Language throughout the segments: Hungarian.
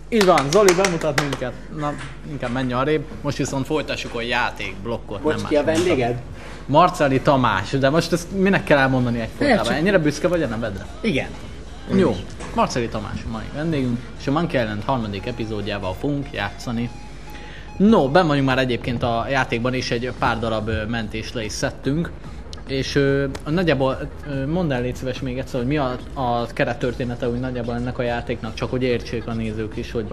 Így van, Zoli bemutat minket. Na, inkább menj arrébb. Most viszont folytassuk a játékblokkot. Most ki a vendéged? Marceli Tamás, de most ezt minek kell elmondani egyfolytában? Ennyire büszke vagy a nevedre? Igen. Jó, Marceli Tamás a mai vendégünk, és a Monkey Island 3. epizódjával fogunk játszani. No, benn vagyunk már egyébként a játékban, és egy pár darab mentést le is szedtünk. És nagyjából mondd el, légy szíves még egyszer, hogy mi a kerettörténete úgy nagyjából ennek a játéknak, csak hogy értsék a nézők is, hogy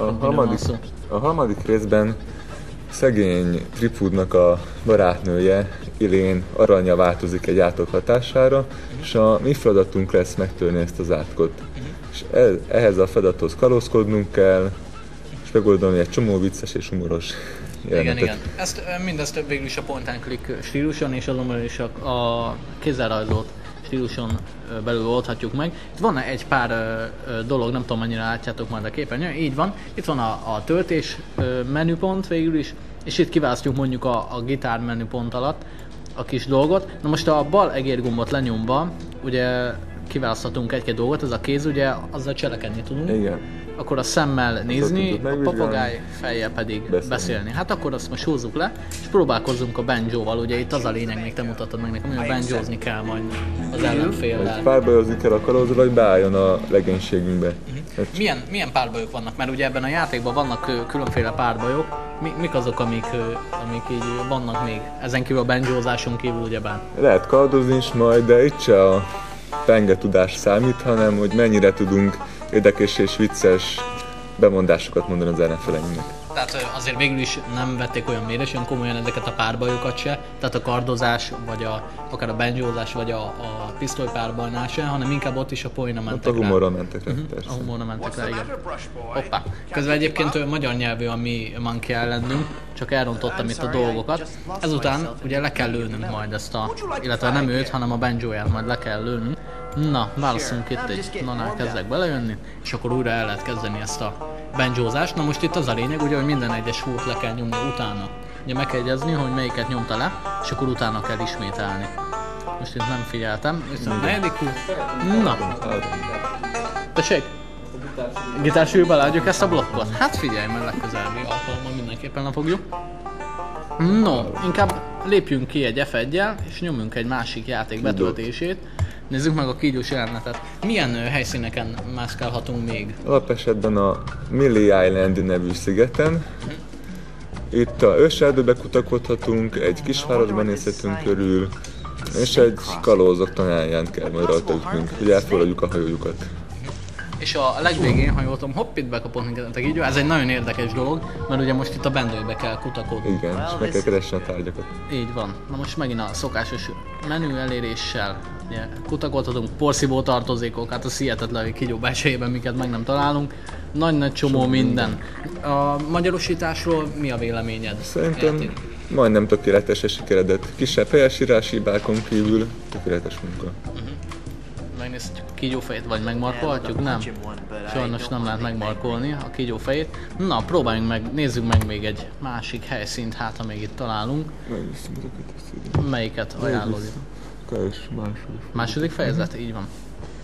a harmadik részben szegény Tripwoodnak a barátnője, Elaine aranyja változik egy átok hatására, és a mi feladatunk lesz megtörni ezt az átkot. És ehhez a feladathoz kalózkodnunk kell, és megoldani egy csomó vicces és humoros jelenetet. Igen. Mindezt végül is a point and click stíluson és azonban is a kézzelrajzolt stíluson belül oldhatjuk meg. Itt van egy pár dolog, nem tudom mennyire látjátok majd a képernyőn, így van. Itt van a töltés menüpont végül is, és itt kiválasztjuk mondjuk a gitár menüpont alatt a kis dolgot. Na most a bal egérgombot lenyomva, ugye kiválaszthatunk egy-két dolgot, ez a kéz, ugye azzal cselekedni tudunk. Igen. Akkor a szemmel nézni, a papagáj fejjel pedig beszélni. Hát akkor azt most húzzuk le, és próbálkozzunk a banjóval. Ugye itt az a lényeg, még te mutattad meg nekem, hogy banjózni kell majd az ellenféllel. Vagy párbajozni kell a kalózra, vagy beálljon a legénységünkbe. Milyen párbajok vannak? Mert ugye ebben a játékban vannak különféle párbajok. Mik azok, amik így vannak még? Ezen kívül a banjózáson kívül ugyebár? Lehet kaldozni is majd, de itt se a penge tudás számít, hanem hogy mennyire tudunk érdekes és vicces bemondásokat mondani az ellenfeleinknek. Tehát azért végül is nem vették olyan mélyesen komolyan ezeket a párbajokat se, tehát a kardozás, vagy akár a banjózás, vagy a pisztolypárbajnál se, hanem inkább ott is a poénra mentek rá. A humorra mentek rá, persze. A humorra mentek rá, igen. Hoppá. Közben egyébként magyar nyelvű a mi Monkey Islandünk, csak elrontottam itt a dolgokat. Ezután ugye le kell lőnünk majd ezt illetve nem őt, hanem a banjóját majd le kell lőnünk. Na, válaszunk itt egy nanál, kezdek belejönni, és akkor újra el lehet kezdeni ezt a banjózást. Na most itt az a lényeg, ugye, hogy minden egyes húrt le kell nyomni utána. Ugye meg kell jegyezni, hogy melyiket nyomta le, és akkor utána kell ismételni. Most itt nem figyeltem, viszont a negyedik húr. Na! Tessék! Gitársúlyba leadjuk ezt a blokkot? Hát figyelj, mert legközelebbi alkalommal mindenképpen lefogjuk. No, inkább lépjünk ki egy F1-jel, és nyomjunk egy másik játék betöltését. Nézzük meg a kígyós jelenetet. Milyen helyszíneken mászkálhatunk még? Alapesetben a Millie Island nevű szigeten. Itt a őserdőbe kutakodhatunk, egy kisvárosban nézhetünk körül, és egy kalózok tanáján kell majd rajta ütnünk, hogy elfogadjuk a hajójukat. És a legvégén, ha jól tudom, hopp, itt bekapott minket, így ez egy nagyon érdekes dolog, mert ugye most itt a bendőbe kell kutakodni. Igen, és meg kell keresni a tárgyakat. Így van. Na most megint a szokásos menü eléréssel ugye, kutakodhatunk, porszívó tartozékok, hát az hihetetlen, hogy kígyó belsejében miket meg nem találunk. Nagy csomó minden. A magyarosításról mi a véleményed? Szerintem majdnem tökéletes sikeredett. Kisebb helyesírási hibákon kívül tökéletes munka. Megnézhetjük a kígyófejét, vagy megmarkolhatjuk? Nem. Sajnos nem lehet megmarkolni a kígyófejét. Na, próbáljunk meg, nézzük meg még egy másik helyszínt, hát ha még itt találunk. Melyiket ajánlod? Második fejezet? Így van.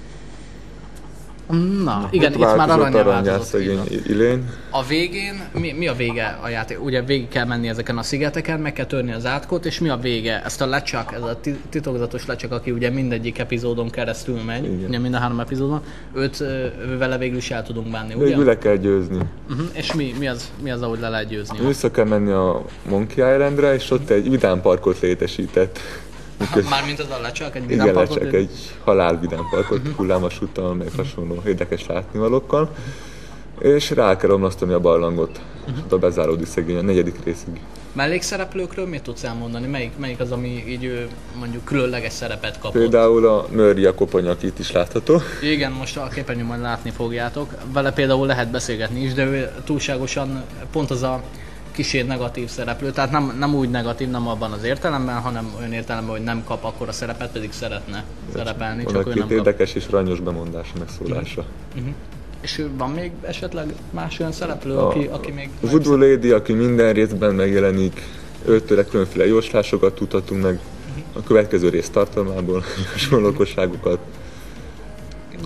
Na, igen, itt már aranyjá változott. A végén, mi a vége a játék? Ugye végig kell menni ezeken a szigeteken, meg kell törni az átkot, és mi a vége? Ezt a lecsak, ez a titokzatos lecsak, aki ugye mindegyik epizódon keresztül megy, ugye mind a 3 epizódon, vele végül is el tudunk bánni, ugye? Végül le kell győzni. És mi az, ahogy le lehet győzni? Vissza kell menni a Monkey Islandre, és ott egy vidámparkot létesített. Mármint az a lecsak, egy vidámparkot? Igen, egy halálvidámparkot, hullámos úttal, meg hasonló érdekes látnivalókkal. És rá kell omlasztani a barlangot, és ott bezáródik szegény a 4. részig. Mellékszereplőkről mit tudsz elmondani? Melyik az, ami így mondjuk különleges szerepet kapott? Például a Murray a koponya, aki itt is látható. Igen, most a képernyőn majd látni fogjátok. Vele például lehet beszélgetni is, de ő túlságosan pont az a kicsit negatív szereplő, tehát nem úgy negatív, nem abban az értelemben, hanem olyan értelemben, hogy nem kap akkor a szerepet, pedig szeretne szerepelni, csak ő nem kap. Érdekes és aranyos bemondása, megszólása. És van még esetleg más olyan szereplő, aki még... Voodoo Lady, aki minden részben megjelenik, őtőle különféle jóslásokat tudhatunk meg a következő rész tartalmából, hasonlókosságokat.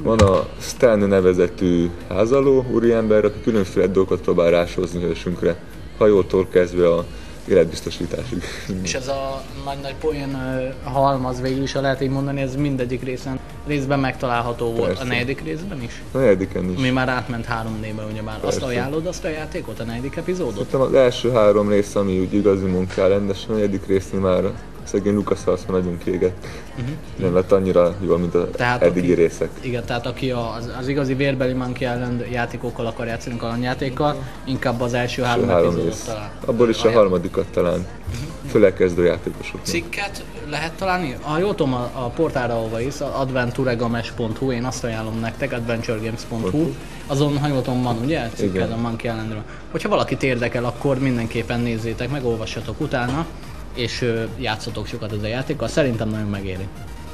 Van a Stan nevezetű házaló úriember, aki különféle dolgokat próbál rásózni hősünkre, hajótól kezdve a életbiztosításig. És ez a nagy poén halmaz végül is, ha lehet így mondani, ez mindegyik részben megtalálható volt. Persze. A negyedik részben is? A negyediken is. Mi már átment 3D-be, ugyebár. Azt ajánlod azt a játékot, a negyedik epizódot? Szerintem az első 3 rész, ami úgy igazi munkál rendes, a negyedik résznél már szegény LucasArts nagyon kiégett. Nem lett annyira jó, mint az eddigi részek. Igen, tehát aki az igazi vérbeli Monkey Island játékokkal akar játszani, kalandjátékkal, inkább az első 3 epizódot talál. Abból is a harmadikat talán. Főleg kezdőjátékosoknak. Cikket lehet találni? Ha jól tudom, a portálra ahova is, adventuregames.hu, én azt ajánlom nektek, adventuregames.hu, azon, ha jól tudom, van ugye cikked a Monkey Islandről. Hogyha valakit érdekel, akkor mindenképpen nézzétek meg, olvassatok utána, és játszatok sokat ez a játékkal, szerintem nagyon megéri.